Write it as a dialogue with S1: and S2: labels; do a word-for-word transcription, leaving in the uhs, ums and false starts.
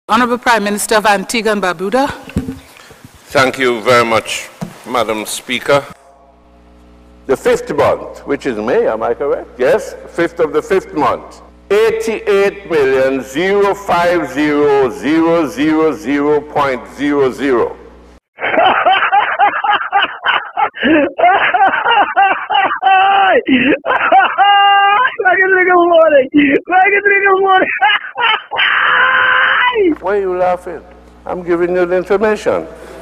S1: Honorable Prime Minister of Antigua and Barbuda.
S2: Thank you very much, Madam Speaker. The fifth month, which is May, am I correct? Yes, fifth of the fifth month. eighty-eight million zero five zero zero zero zero point zero zero. Why are you laughing? I'm giving you the information.